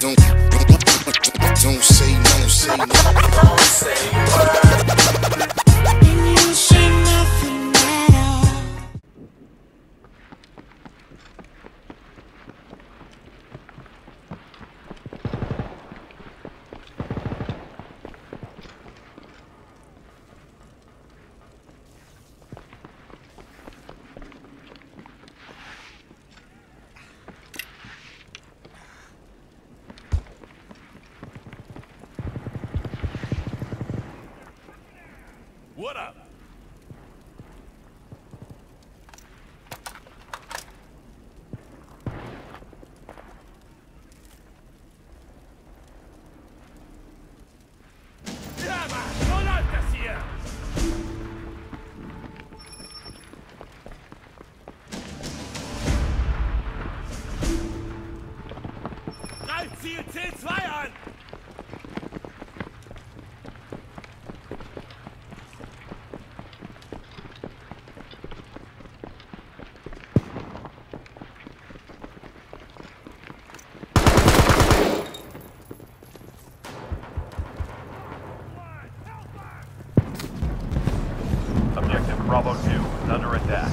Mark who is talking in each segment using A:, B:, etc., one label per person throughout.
A: Don't say no, say no.
B: Don't say word.
C: And you say nothing at all.
B: What up? Ja, Mann, so läuft das hier! Greif Ziel C2 an!
D: Objective Bravo 2 is under attack.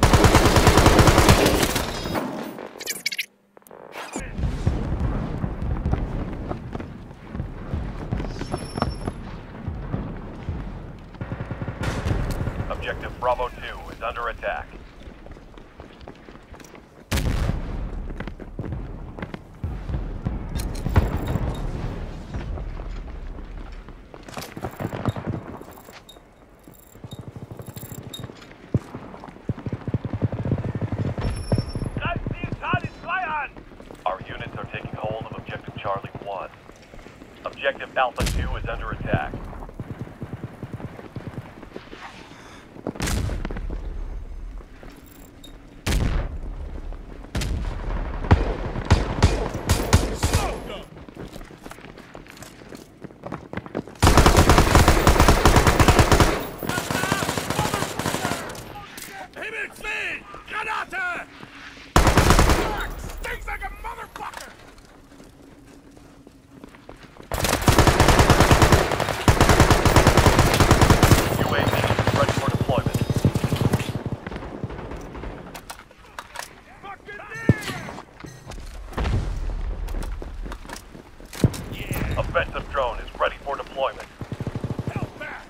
D: Objective Bravo 2 is under attack. Our units are taking hold of Objective Charlie 1. Objective Alpha 2 is under attack.
B: Himmelswillen! Granate! Stinks like a motherfucker!
D: UAV is ready for deployment.
B: Yeah!
D: Offensive drone is ready for deployment.
B: Help back!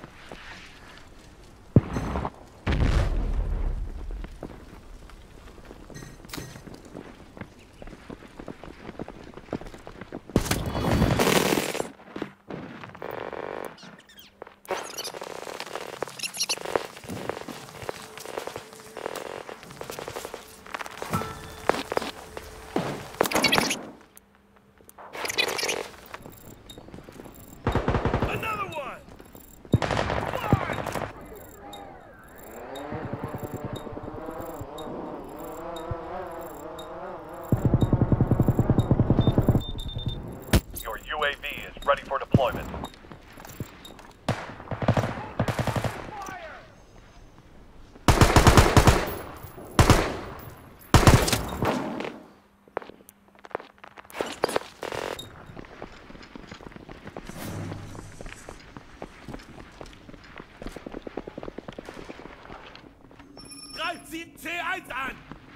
B: Another one!
D: Your UAV is ready for deployment.
B: Greif Ziel C1 an!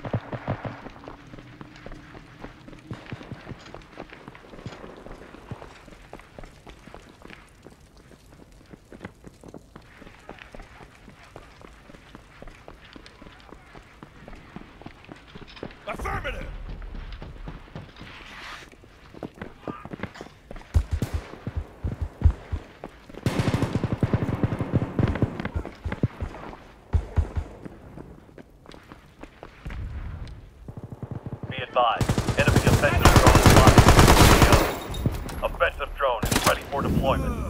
B: Affirmative!
D: Be advised, enemy offensive drone is live. Offensive drone is ready for deployment.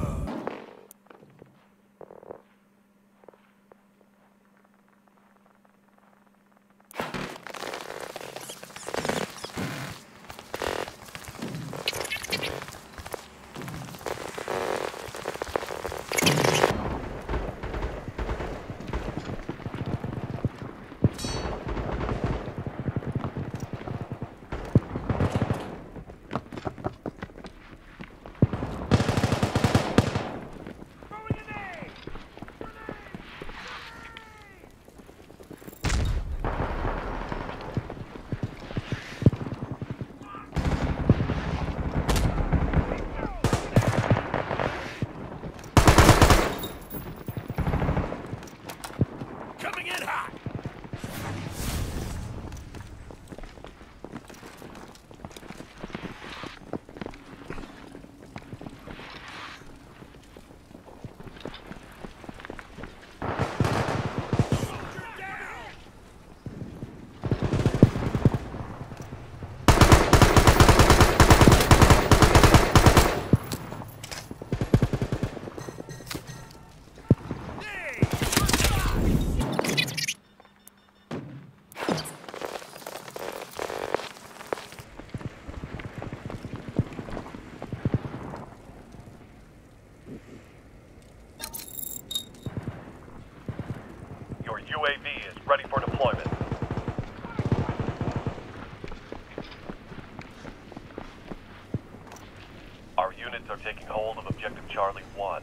D: units are taking hold of objective Charlie 1.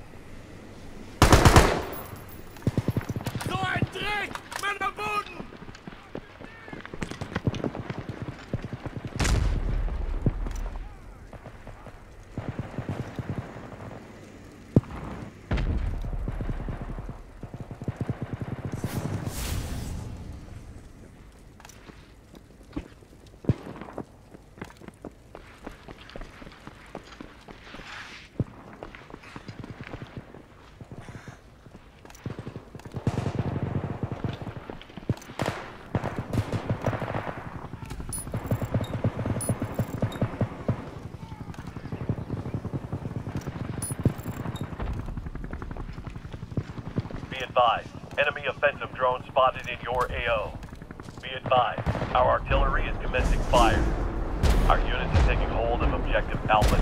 B: So ein Dreck! Mann am Boden!
D: Be advised, enemy offensive drone spotted in your AO. Be advised, our artillery is commencing fire. Our units are taking hold of objective Alpha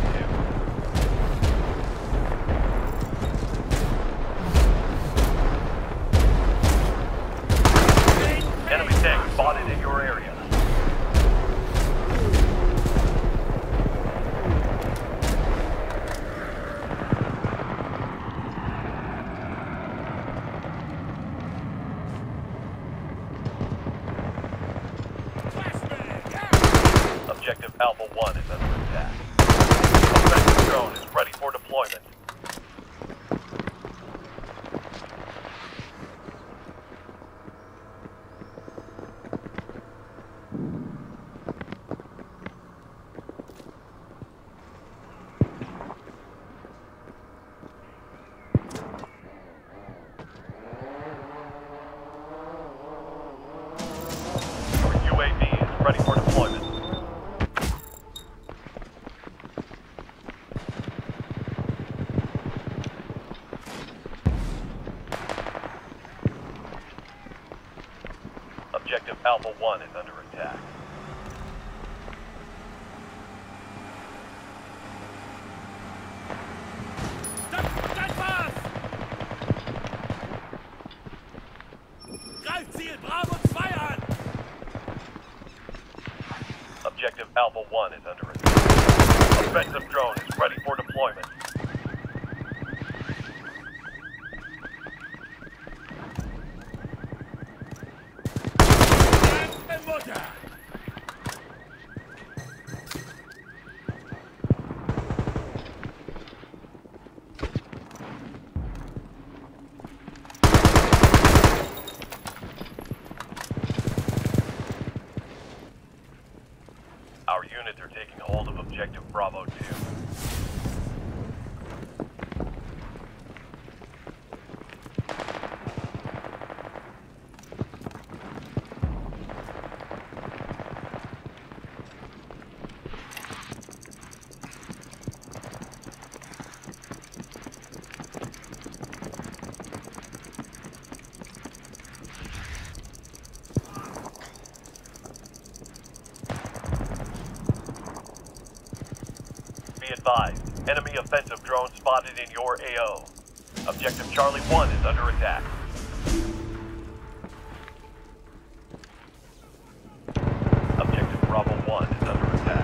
D: 2. Enemy tank spotted in your area. Objective Alpha 1 is under attack. Offensive drone is ready for deployment. Our UAV is ready for deployment. Objective Alpha 1 is under attack.
B: Das war's! Greif Ziel Bravo 2 an!
D: Objective Alpha 1 is under attack. Offensive drone is ready for deployment.
B: Mutter!
D: Our units are taking hold of objective Bravo 2. Be advised, enemy offensive drone spotted in your AO. Objective Charlie 1 is under attack. Objective Bravo 1 is under attack.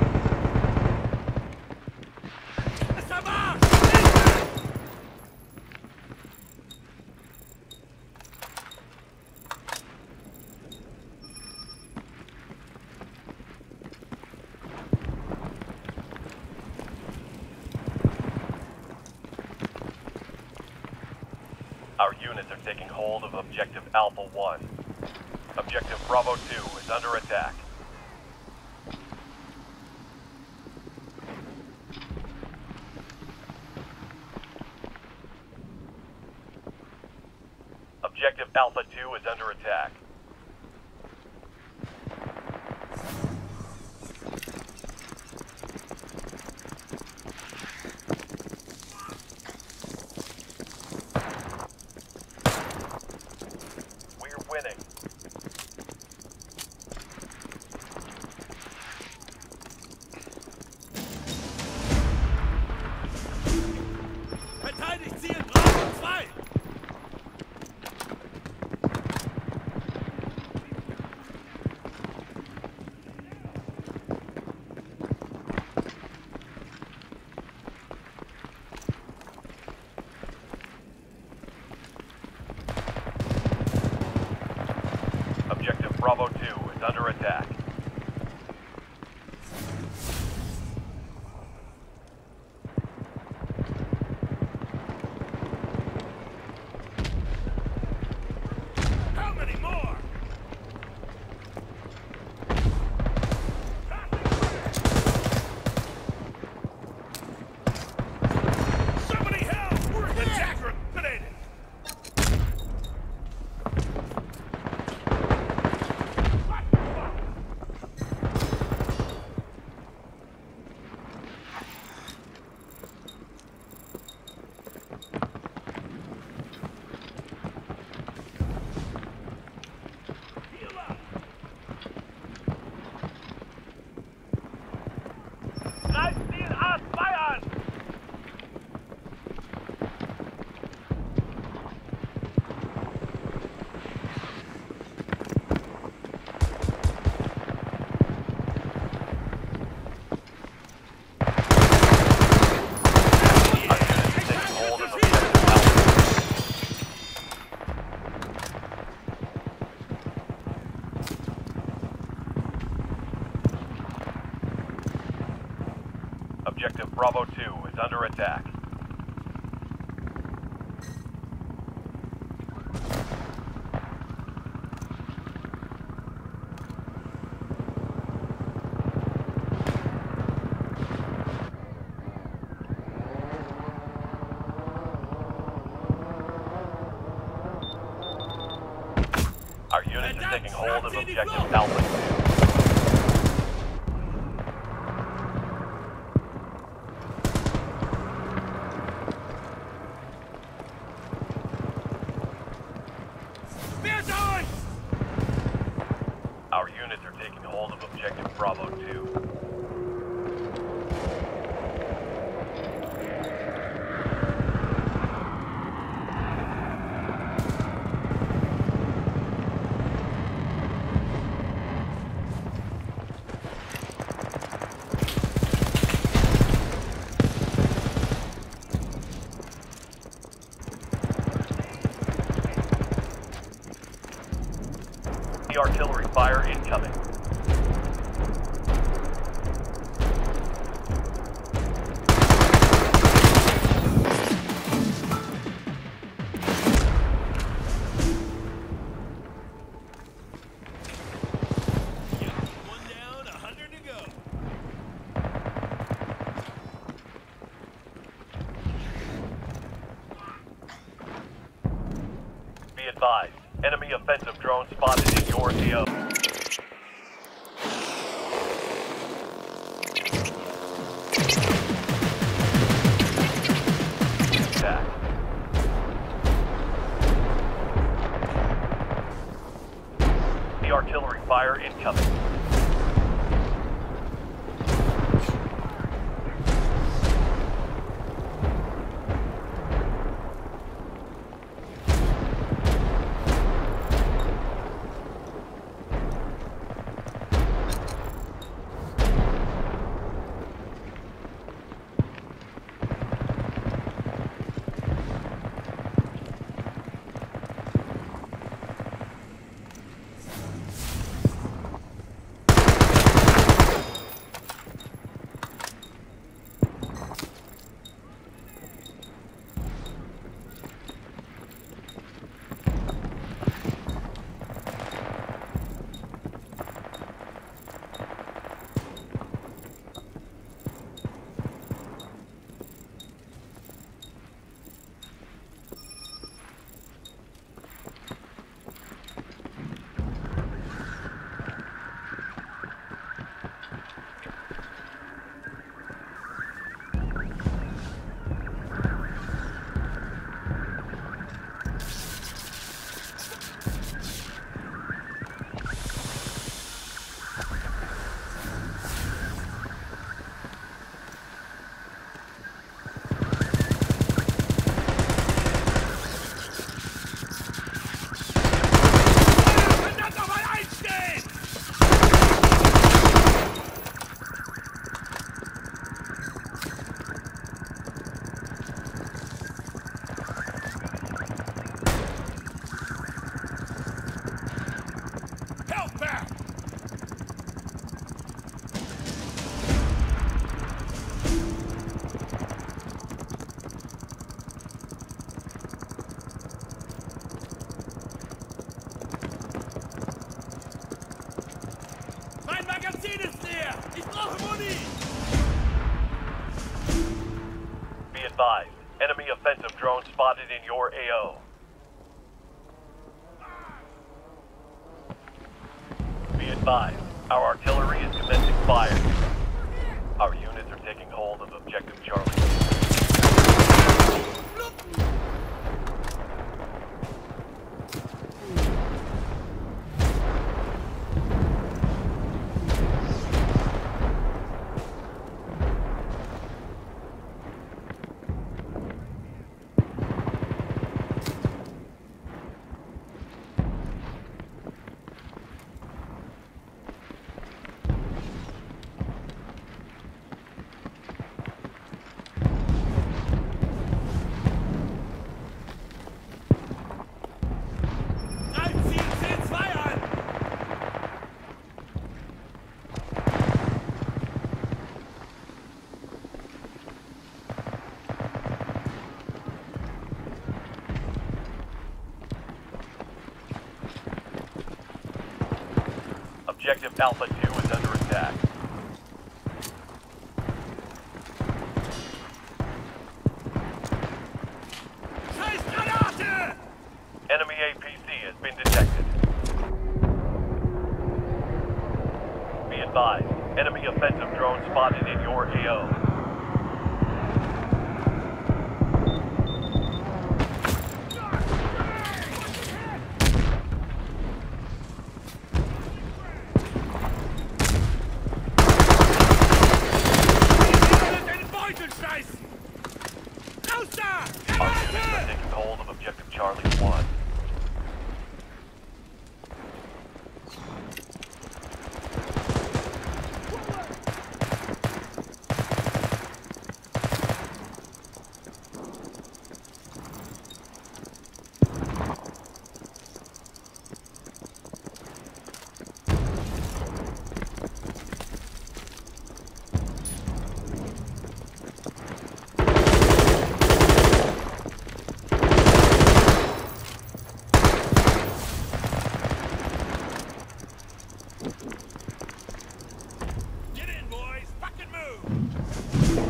D: Our units are taking hold of Objective Alpha 1. Objective Bravo 2 is under attack. Objective Alpha 2 is under attack. We're winning.
B: Verteidigt Ziel Bravo 2!
D: attack.
B: How many more? Somebody help! We're attacker eliminated! Heal up! Greif Ziel an! Feuern!
D: Our unit is taking hold of objective Alpha. Objective Bravo 2 is under attack. Our unit is taking hold of objective Alpha 2.
B: Wer da ist?
D: Our units are taking hold of objective Bravo 2. The artillery fire incoming.
B: One down, 100 to go.
D: Be advised, enemy offensive drone spotted in your AO. Attack. The artillery fire incoming. advised, enemy offensive drone spotted in your AO. Be advised, our artillery is commencing fire. Our units are taking hold of objective Charlie. Objective Alpha 2 is under attack.
B: Scheiß Granate!
D: Enemy APC has been detected. Be advised, enemy offensive drone spotted in your AO. Our units are taking hold of objective Charlie 1.
B: Get in, boys! Fucking move!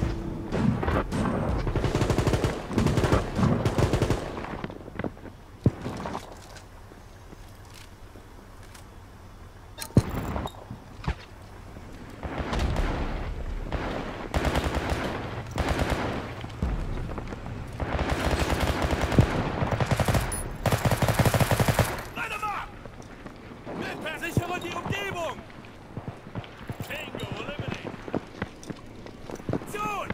B: Line 'em up! Versichere die Umgebung! Tango, eliminate! Soon!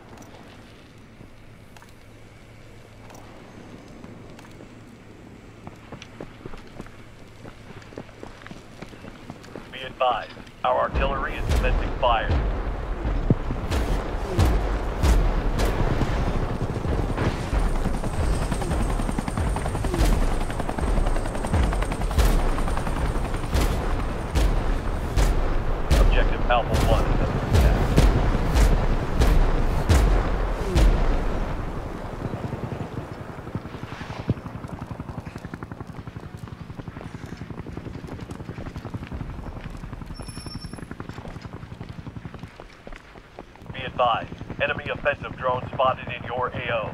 D: Be advised, our artillery is commencing fire. Objective Alpha 1 is under attack. Be advised, enemy offensive drone spotted in your AO.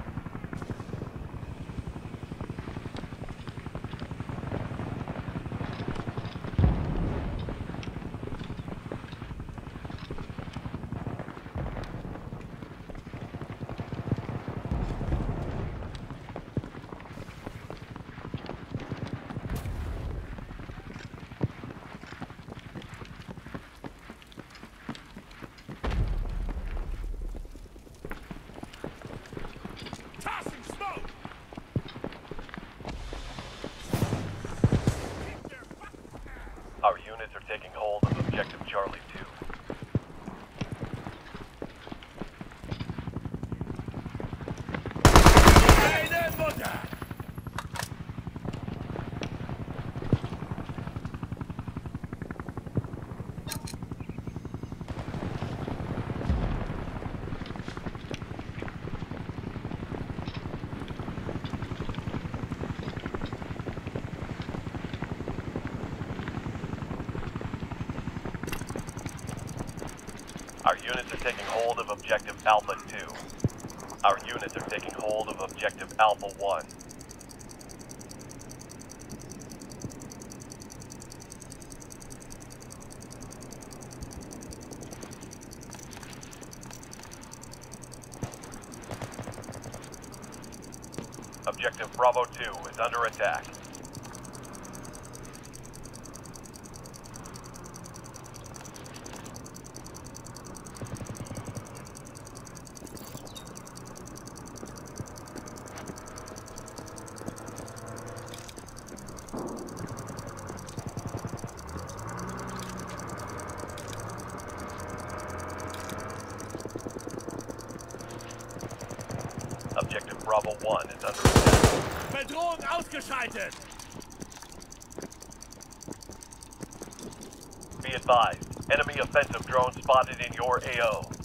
B: Tossing smoke! Keep their fucking ass!
D: Our units are taking hold of objective Charlie 2.
B: Meine Mutter!
D: Our units are taking hold of objective Alpha 2. Our units are taking hold of objective Alpha 1. Objective Bravo 2 is under attack. Objective Bravo 1 is under attack.
B: Bedrohung ausgeschaltet!
D: Be advised, enemy offensive drone spotted in your AO.